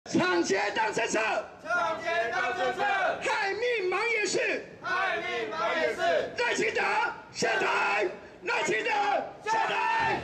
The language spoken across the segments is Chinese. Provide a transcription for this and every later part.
抢劫当政策， 抢劫当政策， 害命忙也是， 害命忙也是。 赖清德下台，赖清德下台。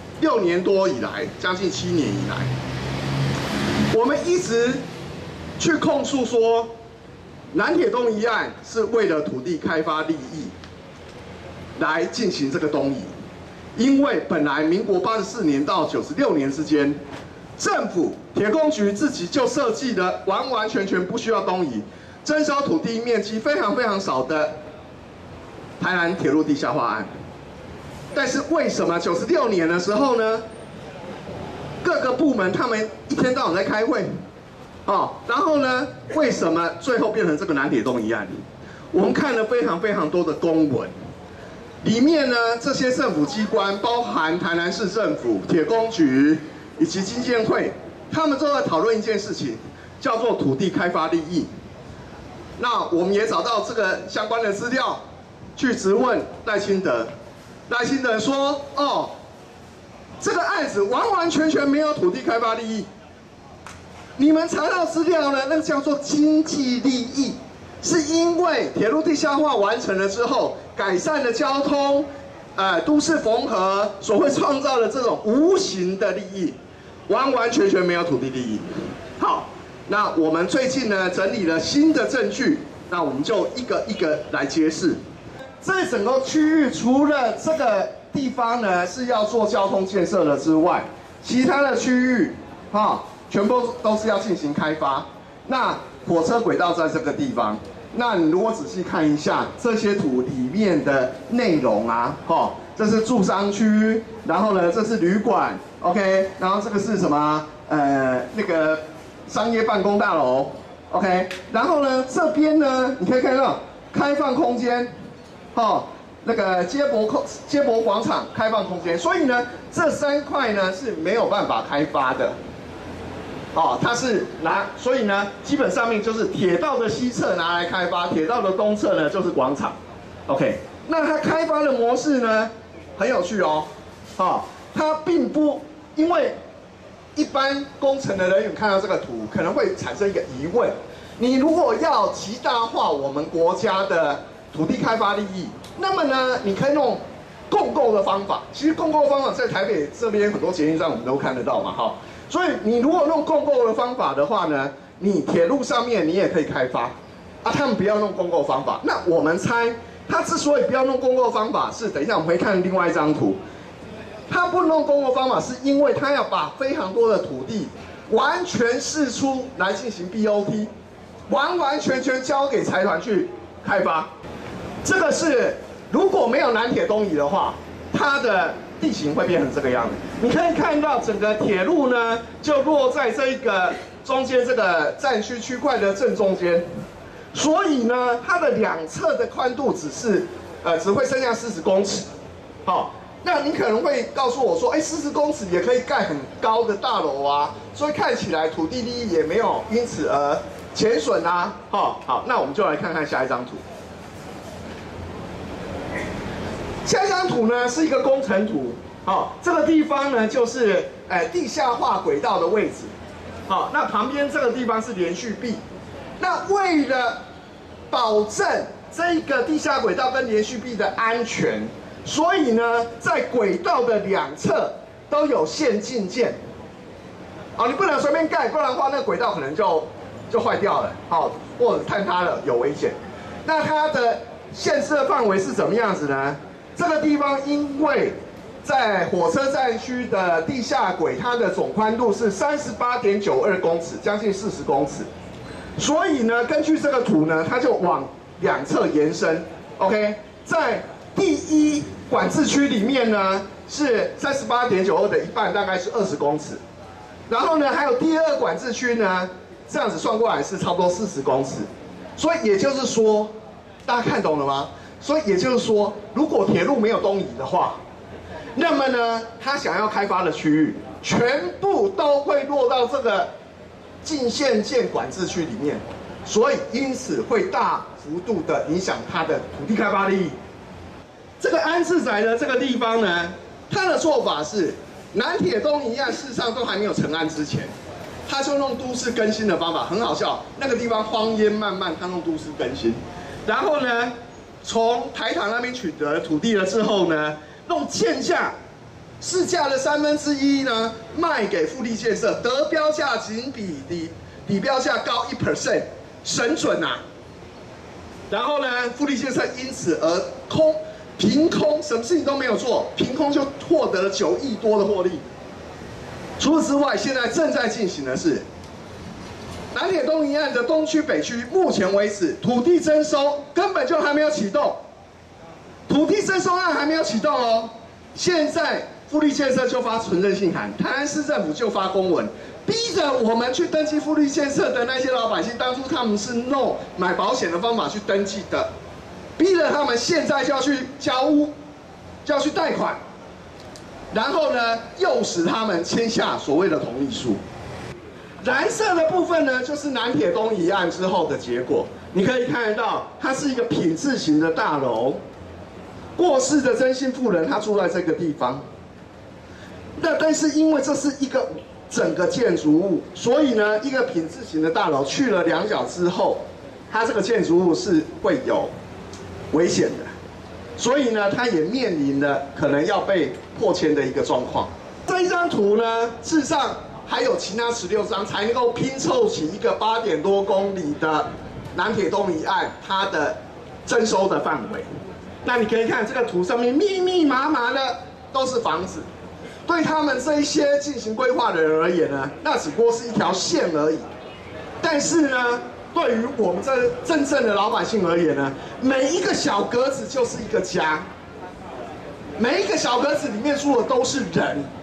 6年多以来，将近7年以来，我们一直去控诉说，南铁东移案是为了土地开发利益来进行这个东移，因为本来民国84年到96年之间，政府铁工局自己就设计了完完全全不需要东移，征收土地面积非常少的台南铁路地下化案。但是为什么96年的时候呢？各个部门他们一天到晚在开会，然后呢，为什么最后变成这个南铁东移案？我们看了非常多的公文，里面呢，这些政府机关，包含台南市政府、铁工局以及经建会，他们都在讨论一件事情，叫做土地开发利益。那我们也找到这个相关的资料，去质问赖清德。赖清德说：“哦，这个案子完完全全没有土地开发利益。你们查到资料呢，那个叫做经济利益，是因为铁路地下化完成了之后，改善了交通，都市缝合所会创造的这种无形的利益，完完全全没有土地利益。好，那我们最近呢整理了新的证据，那我们就一个一个来揭示。这整个区域除了这个地方呢是要做交通建设的之外，其他的区域全部都是要进行开发。那火车轨道在这个地方，那你如果仔细看一下这些图里面的内容啊，这是住商区，然后呢这是旅馆 ，OK， 然后这个是什么？那个商业办公大楼 ，OK， 然后呢这边呢你可以看到开放空间。那个接驳广场开放空间，所以呢，这3块呢是没有办法开发的，它是所以呢，基本上面就是铁道的西侧拿来开发，铁道的东侧呢就是广场 ，OK， 那它开发的模式呢很有趣哦，它并不因为一般工程的人员看到这个图可能会产生一个疑问，你如果要极大化我们国家的土地开发利益，那么呢，你可以用共购的方法。其实共购的方法在台北这边很多捷运站我们都看得到嘛，所以你如果用共购的方法的话呢，你铁路上面你也可以开发，他们不要用共购方法。那我们猜，他之所以不要用共购方法，是等一下我们会看另外一张图，他不用共购方法，是因为他要把非常多的土地完全释出来进行 BOT， 完完全全交给财团去开发。这个是如果没有南铁东移的话，它的地形会变成这个样子。你可以看到整个铁路呢，就落在这个中间这个站区区块的正中间，所以呢，它的2侧的宽度只会剩下40公尺。那你可能会告诉我说，40公尺也可以盖很高的大楼啊，所以看起来土地利益也没有因此而减损啊。好，那我们就来看看下一张图。下一张图呢是一个工程图，这个地方呢就是地下化轨道的位置，那旁边这个地方是连续壁，那为了保证这个地下轨道跟连续壁的安全，所以呢在轨道的2侧都有限进件，你不能随便盖，不然的话那个轨道可能就坏掉了，或者坍塌了，有危险。那它的限制的范围是怎么样子呢？这个地方因为在火车站区的地下轨，它的总宽度是38.92公尺，将近40公尺，所以呢，根据这个图呢，它就往2侧延伸。OK， 在第1管制区里面呢，是38.92的一半，大概是20公尺。然后呢，还有第2管制区呢，这样子算过来是差不多40公尺。所以也就是说，大家看懂了吗？所以也就是说，如果铁路没有东移的话，那么呢，他想要开发的区域全部都会落到这个禁限建管制区里面，所以因此会大幅度的影响它的土地开发利益。这个安置宅的这个地方呢，它的做法是南铁东移案事实上都还没有成案之前， 他就弄都市更新的方法，很好笑。那个地方荒烟漫漫，他弄都市更新。然后呢，从台糖那边取得土地了之后呢，弄建价，市价的1/3呢卖给复力建设，得标价仅比底标价高1%，神准啊！然后呢，复力建设因此而凭空什么事情都没有做，凭空就获得了9亿多的获利。除此之外，现在正在进行的是南铁东一案的东区、北区，目前为止土地征收根本就还没有启动，土地征收案还没有启动哦。现在复力建设就发存证信函，台南市政府就发公文，逼着我们去登记复力建设的那些老百姓，当初他们是弄买保险的方法去登记的，逼着他们现在就要去交屋，就要去贷款。然后呢，诱使他们签下所谓的同意书。蓝色的部分呢，就是南铁东一案之后的结果。你可以看得到，它是一个品字型的大楼，过世的曾姓妇人她住在这个地方。但是因为这是一个整个建筑物，所以呢，一个品字型的大楼去了2角之后，它这个建筑物是会有危险的。所以呢，它也面临了可能要被迫迁的一个状况。这一张图呢，事实上还有其他16张才能够拼凑起一个8点多公里的南铁东一案它的征收的范围。那你可以看这个图上面密密麻麻的都是房子，对他们这一些进行规划的人而言呢，那只不过是一条线而已。但是呢，对于我们这真正的老百姓而言呢，每一个小格子就是一个家，每一个小格子里面住的都是人。